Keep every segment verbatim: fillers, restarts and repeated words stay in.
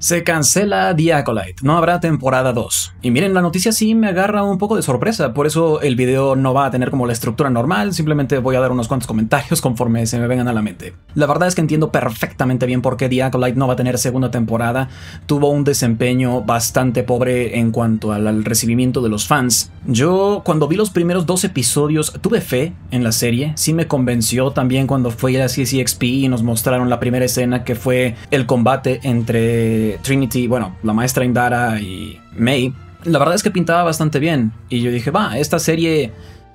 Se cancela The Acolyte, no habrá temporada dos. Y miren, la noticia sí me agarra un poco de sorpresa, por eso el video no va a tener como la estructura normal, simplemente voy a dar unos cuantos comentarios conforme se me vengan a la mente. La verdad es que entiendo perfectamente bien por qué The Acolyte no va a tener segunda temporada. Tuvo un desempeño bastante pobre en cuanto al, al recibimiento de los fans. Yo, cuando vi los primeros dos episodios, tuve fe en la serie, sí me convenció también cuando fue a C C X P y nos mostraron la primera escena que fue el combate entre Trinity, bueno, la maestra Indara y May. La verdad es que pintaba bastante bien y yo dije, va, esta serie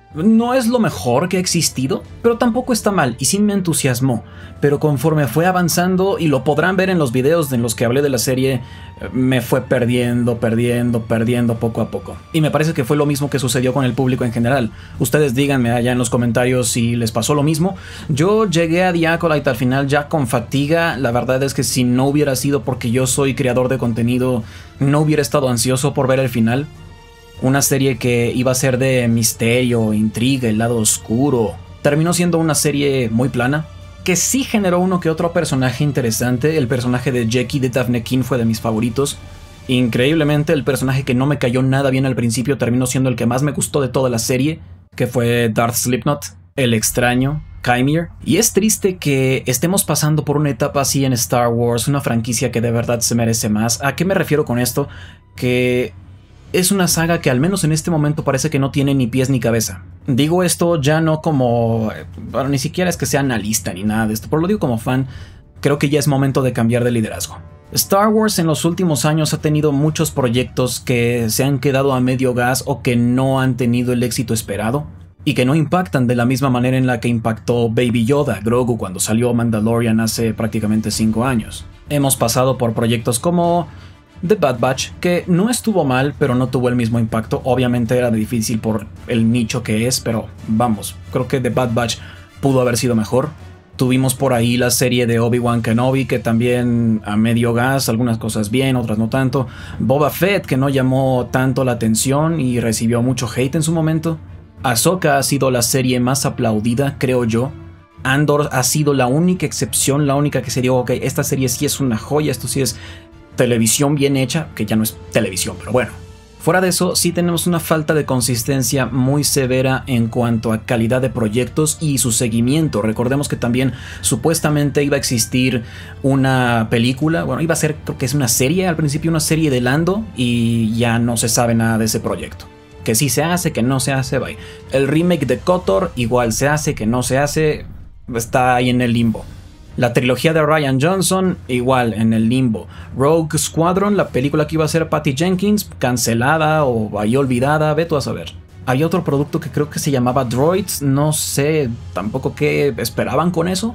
no es lo mejor que ha existido, pero tampoco está mal y sí me entusiasmó. Pero conforme fue avanzando, y lo podrán ver en los videos en los que hablé de la serie, me fue perdiendo, perdiendo, perdiendo poco a poco. Y me parece que fue lo mismo que sucedió con el público en general. Ustedes díganme allá en los comentarios si les pasó lo mismo. Yo llegué a The Acolyte al final ya con fatiga. La verdad es que si no hubiera sido porque yo soy creador de contenido, no hubiera estado ansioso por ver el final. Una serie que iba a ser de misterio, intriga, el lado oscuro, terminó siendo una serie muy plana, que sí generó uno que otro personaje interesante. El personaje de Jackie de Daphne King fue de mis favoritos. Increíblemente, el personaje que no me cayó nada bien al principio terminó siendo el que más me gustó de toda la serie, que fue Darth Slipknot, el extraño, Kymir. Y es triste que estemos pasando por una etapa así en Star Wars, una franquicia que de verdad se merece más. ¿A qué me refiero con esto? Que es una saga que al menos en este momento parece que no tiene ni pies ni cabeza. Digo esto ya no como... Bueno, ni siquiera es que sea analista ni nada de esto, pero lo digo como fan. Creo que ya es momento de cambiar de liderazgo. Star Wars en los últimos años ha tenido muchos proyectos que se han quedado a medio gas o que no han tenido el éxito esperado y que no impactan de la misma manera en la que impactó Baby Yoda, Grogu, cuando salió Mandalorian hace prácticamente cinco años. Hemos pasado por proyectos como The Bad Batch, que no estuvo mal, pero no tuvo el mismo impacto. Obviamente era difícil por el nicho que es, pero vamos, creo que The Bad Batch pudo haber sido mejor. Tuvimos por ahí la serie de Obi-Wan Kenobi, que también a medio gas, algunas cosas bien, otras no tanto. Boba Fett, que no llamó tanto la atención y recibió mucho hate en su momento. Ahsoka ha sido la serie más aplaudida, creo yo. Andor ha sido la única excepción, la única que se dio, ok, esta serie sí es una joya, esto sí es televisión bien hecha, que ya no es televisión, pero bueno. Fuera de eso, sí tenemos una falta de consistencia muy severa en cuanto a calidad de proyectos y su seguimiento. Recordemos que también supuestamente iba a existir una película, bueno, iba a ser, creo que es una serie, al principio una serie de Lando, y ya no se sabe nada de ese proyecto. Que sí se hace, que no se hace, bye. El remake de KOTOR, igual se hace, que no se hace, está ahí en el limbo. La trilogía de Rian Johnson, igual, en el limbo. Rogue Squadron, la película que iba a ser Patty Jenkins, cancelada o ahí olvidada, ve tú a saber. Había otro producto que creo que se llamaba Droids, no sé tampoco qué esperaban con eso.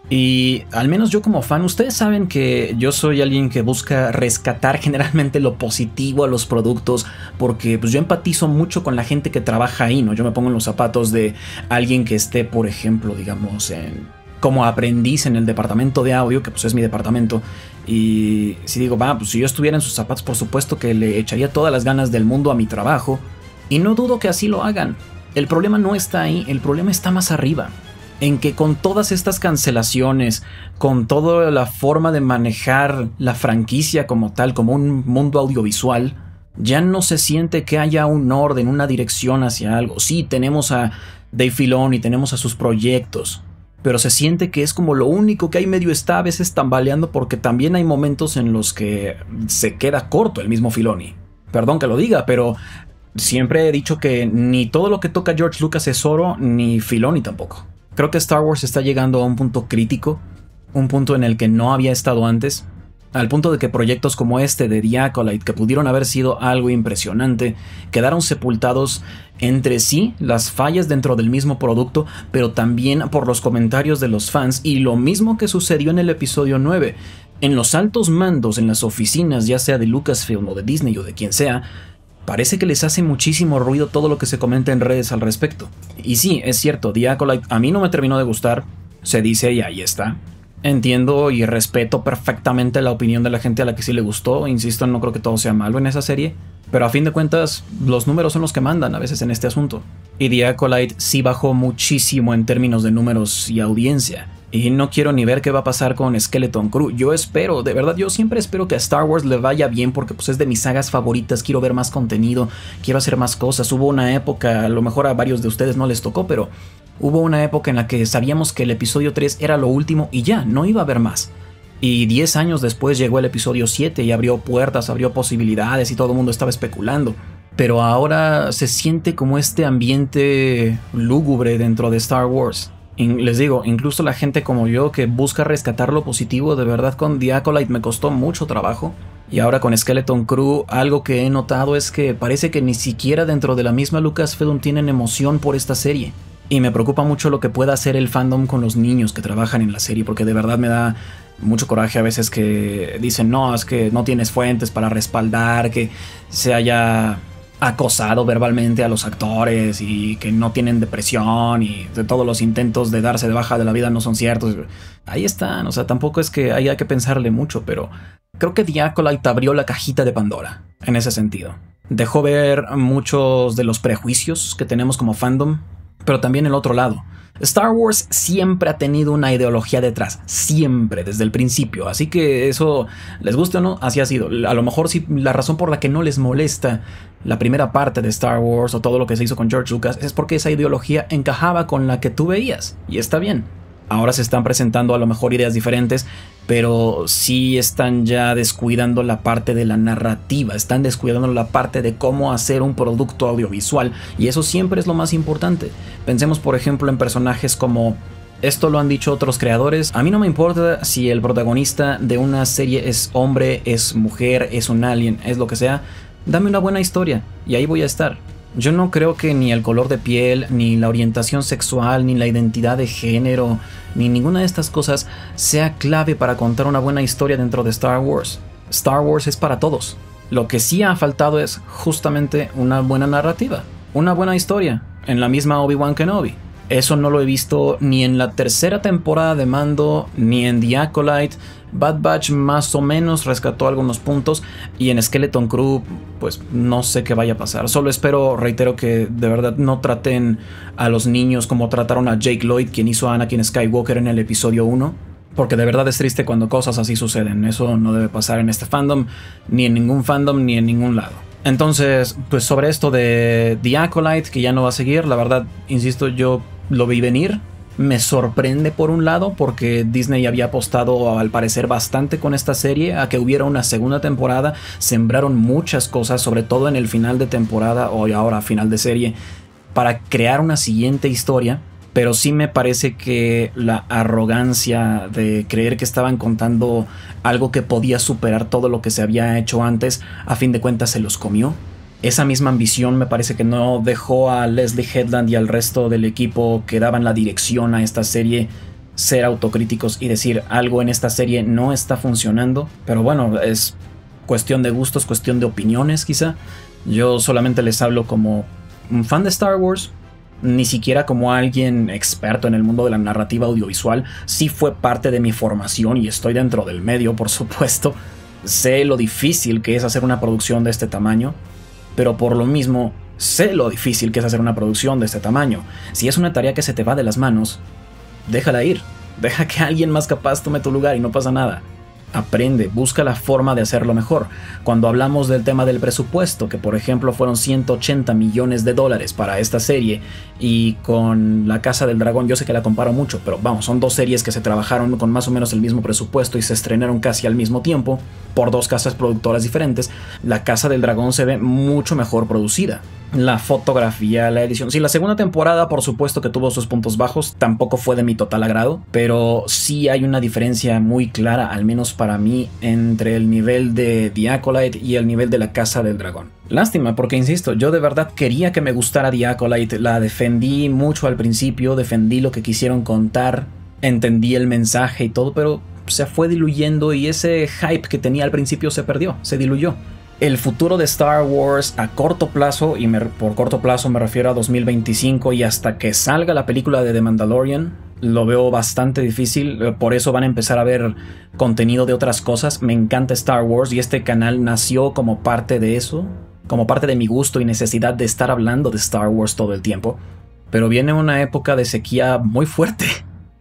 Y al menos yo como fan, ustedes saben que yo soy alguien que busca rescatar generalmente lo positivo a los productos, porque pues yo empatizo mucho con la gente que trabaja ahí, ¿no? Yo me pongo en los zapatos de alguien que esté, por ejemplo, digamos, en... como aprendiz en el departamento de audio, que pues es mi departamento, y si digo, va, pues si yo estuviera en sus zapatos, por supuesto que le echaría todas las ganas del mundo a mi trabajo, y no dudo que así lo hagan. El problema no está ahí, el problema está más arriba, en que con todas estas cancelaciones, con toda la forma de manejar la franquicia como tal, como un mundo audiovisual, ya no se siente que haya un orden, una dirección hacia algo. Sí, tenemos a Dave Filoni y tenemos a sus proyectos, pero se siente que es como lo único que hay medio está a veces tambaleando, porque también hay momentos en los que se queda corto el mismo Filoni. Perdón que lo diga, pero siempre he dicho que ni todo lo que toca George Lucas es oro, ni Filoni tampoco. Creo que Star Wars está llegando a un punto crítico, un punto en el que no había estado antes, al punto de que proyectos como este de The Acolyte, que pudieron haber sido algo impresionante, quedaron sepultados entre sí, las fallas dentro del mismo producto, pero también por los comentarios de los fans, y lo mismo que sucedió en el episodio nueve. En los altos mandos, en las oficinas, ya sea de Lucasfilm o de Disney o de quien sea, parece que les hace muchísimo ruido todo lo que se comenta en redes al respecto. Y sí, es cierto, The Acolyte a mí no me terminó de gustar, se dice y ahí está. Entiendo y respeto perfectamente la opinión de la gente a la que sí le gustó. Insisto, no creo que todo sea malo en esa serie, pero a fin de cuentas los números son los que mandan a veces en este asunto. Y The Acolyte sí bajó muchísimo en términos de números y audiencia. Y no quiero ni ver qué va a pasar con Skeleton Crew. Yo espero, de verdad, yo siempre espero que a Star Wars le vaya bien porque pues es de mis sagas favoritas. Quiero ver más contenido, quiero hacer más cosas. Hubo una época, a lo mejor a varios de ustedes no les tocó, pero hubo una época en la que sabíamos que el episodio tres era lo último y ya, no iba a haber más. Y diez años después llegó el episodio siete y abrió puertas, abrió posibilidades y todo el mundo estaba especulando. Pero ahora se siente como este ambiente lúgubre dentro de Star Wars. Y les digo, incluso la gente como yo que busca rescatar lo positivo, de verdad con The Acolyte me costó mucho trabajo. Y ahora con Skeleton Crew, algo que he notado es que parece que ni siquiera dentro de la misma Lucasfilm tienen emoción por esta serie. Y me preocupa mucho lo que pueda hacer el fandom con los niños que trabajan en la serie, porque de verdad me da mucho coraje a veces que dicen, no, es que no tienes fuentes para respaldar, que se haya acosado verbalmente a los actores y que no tienen depresión y de todos los intentos de darse de baja de la vida no son ciertos. Ahí están, o sea, tampoco es que haya que pensarle mucho, pero creo que The Acolyte abrió la cajita de Pandora en ese sentido. Dejó ver muchos de los prejuicios que tenemos como fandom, pero también el otro lado. Star Wars siempre ha tenido una ideología detrás, siempre, desde el principio, así que eso, les guste o no, así ha sido. A lo mejor sí, la razón por la que no les molesta la primera parte de Star Wars o todo lo que se hizo con George Lucas es porque esa ideología encajaba con la que tú veías, y está bien. Ahora se están presentando a lo mejor ideas diferentes, pero sí están ya descuidando la parte de la narrativa, están descuidando la parte de cómo hacer un producto audiovisual, y eso siempre es lo más importante. Pensemos por ejemplo en personajes como, esto lo han dicho otros creadores, a mí no me importa si el protagonista de una serie es hombre, es mujer, es un alien, es lo que sea, dame una buena historia y ahí voy a estar. Yo no creo que ni el color de piel, ni la orientación sexual, ni la identidad de género, ni ninguna de estas cosas sea clave para contar una buena historia dentro de Star Wars. Star Wars es para todos. Lo que sí ha faltado es justamente una buena narrativa, una buena historia, en la misma Obi-Wan Kenobi. Eso no lo he visto ni en la tercera temporada de Mando, ni en The Acolyte. Bad Batch más o menos rescató algunos puntos, y en Skeleton Crew pues no sé qué vaya a pasar. Solo espero, reitero, que de verdad no traten a los niños como trataron a Jake Lloyd, quien hizo a Anakin Skywalker en el episodio uno, porque de verdad es triste cuando cosas así suceden. Eso no debe pasar en este fandom, ni en ningún fandom, ni en ningún lado. Entonces, pues sobre esto de The Acolyte, que ya no va a seguir, la verdad, insisto, yo lo vi venir. Me sorprende por un lado porque Disney había apostado al parecer bastante con esta serie a que hubiera una segunda temporada. Sembraron muchas cosas, sobre todo en el final de temporada o ahora final de serie, para crear una siguiente historia. Pero sí me parece que la arrogancia de creer que estaban contando algo que podía superar todo lo que se había hecho antes, a fin de cuentas se los comió. Esa misma ambición me parece que no dejó a Leslie Headland y al resto del equipo que daban la dirección a esta serie ser autocríticos y decir algo en esta serie no está funcionando. Pero bueno, es cuestión de gustos, cuestión de opiniones quizá. Yo solamente les hablo como un fan de Star Wars, ni siquiera como alguien experto en el mundo de la narrativa audiovisual. Sí fue parte de mi formación y estoy dentro del medio, por supuesto. Sé lo difícil que es hacer una producción de este tamaño. Pero por lo mismo, sé lo difícil que es hacer una producción de este tamaño. Si es una tarea que se te va de las manos, déjala ir. Deja que alguien más capaz tome tu lugar y no pasa nada. Aprende, busca la forma de hacerlo mejor. Cuando hablamos del tema del presupuesto, que por ejemplo fueron ciento ochenta millones de dólares para esta serie, y con La Casa del Dragón, yo sé que la comparo mucho, pero vamos, son dos series que se trabajaron con más o menos el mismo presupuesto y se estrenaron casi al mismo tiempo por dos casas productoras diferentes. La Casa del Dragón se ve mucho mejor producida. La fotografía, la edición. Sí, la segunda temporada, por supuesto que tuvo sus puntos bajos, tampoco fue de mi total agrado, pero sí hay una diferencia muy clara, al menos para mí, entre el nivel de The Acolyte y el nivel de La Casa del Dragón. Lástima, porque insisto, yo de verdad quería que me gustara The Acolyte, la defendí mucho al principio, defendí lo que quisieron contar, entendí el mensaje y todo, pero se fue diluyendo y ese hype que tenía al principio se perdió, se diluyó. El futuro de Star Wars a corto plazo, y me, por corto plazo me refiero a dos mil veinticinco y hasta que salga la película de The Mandalorian, lo veo bastante difícil. Por eso van a empezar a ver contenido de otras cosas. Me encanta Star Wars y este canal nació como parte de eso, como parte de mi gusto y necesidad de estar hablando de Star Wars todo el tiempo. Pero viene una época de sequía muy fuerte.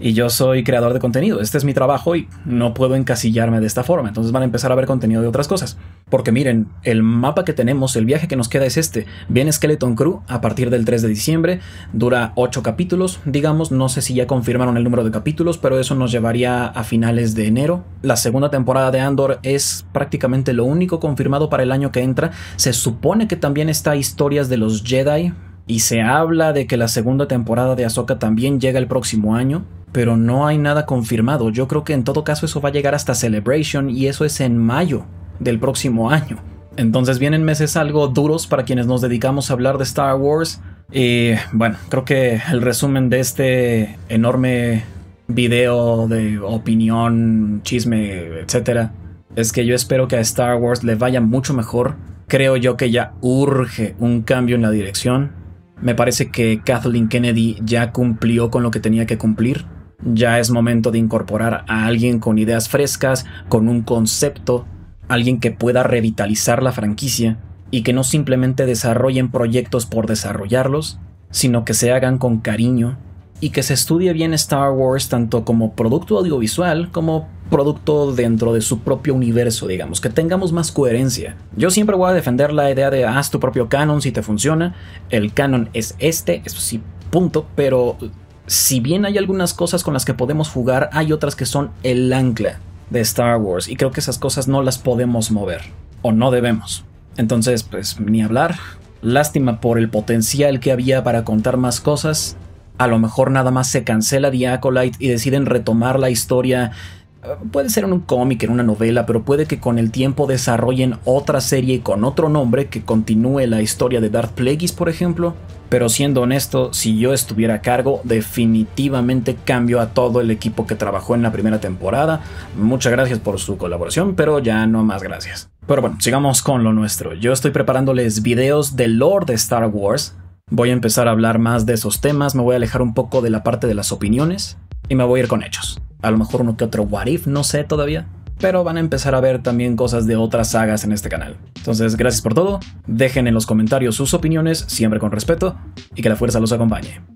Y yo soy creador de contenido, este es mi trabajo y no puedo encasillarme de esta forma. Entonces van a empezar a ver contenido de otras cosas. Porque miren, el mapa que tenemos, el viaje que nos queda es este. Viene Skeleton Crew a partir del tres de diciembre, dura ocho capítulos, digamos, no sé si ya confirmaron el número de capítulos, pero eso nos llevaría a finales de enero. La segunda temporada de Andor es prácticamente lo único confirmado para el año que entra. Se supone que también está Historias de los Jedi, y se habla de que la segunda temporada de Ahsoka también llega el próximo año. Pero no hay nada confirmado. Yo creo que en todo caso eso va a llegar hasta Celebration y eso es en mayo del próximo año. Entonces vienen meses algo duros para quienes nos dedicamos a hablar de Star Wars. Y bueno, creo que el resumen de este enorme video de opinión, chisme, etcétera, es que yo espero que a Star Wars le vaya mucho mejor. Creo yo que ya urge un cambio en la dirección. Me parece que Kathleen Kennedy ya cumplió con lo que tenía que cumplir. Ya es momento de incorporar a alguien con ideas frescas, con un concepto, alguien que pueda revitalizar la franquicia y que no simplemente desarrollen proyectos por desarrollarlos, sino que se hagan con cariño y que se estudie bien Star Wars tanto como producto audiovisual como producto dentro de su propio universo, digamos, que tengamos más coherencia. Yo siempre voy a defender la idea de haz tu propio canon si te funciona, el canon es este, eso sí, punto, pero si bien hay algunas cosas con las que podemos jugar, hay otras que son el ancla de Star Wars y creo que esas cosas no las podemos mover, o no debemos. Entonces, pues, ni hablar. Lástima por el potencial que había para contar más cosas. A lo mejor nada más se cancela The Acolyte y deciden retomar la historia. Puede ser en un cómic, en una novela, pero puede que con el tiempo desarrollen otra serie con otro nombre que continúe la historia de Darth Plagueis, por ejemplo. Pero siendo honesto, si yo estuviera a cargo, definitivamente cambio a todo el equipo que trabajó en la primera temporada. Muchas gracias por su colaboración, pero ya no más gracias. Pero bueno, sigamos con lo nuestro. Yo estoy preparándoles videos de lore de Star Wars. Voy a empezar a hablar más de esos temas, me voy a alejar un poco de la parte de las opiniones y me voy a ir con hechos. A lo mejor uno que otro what if, no sé todavía. Pero van a empezar a ver también cosas de otras sagas en este canal. Entonces, gracias por todo. Dejen en los comentarios sus opiniones, siempre con respeto, y que la fuerza los acompañe.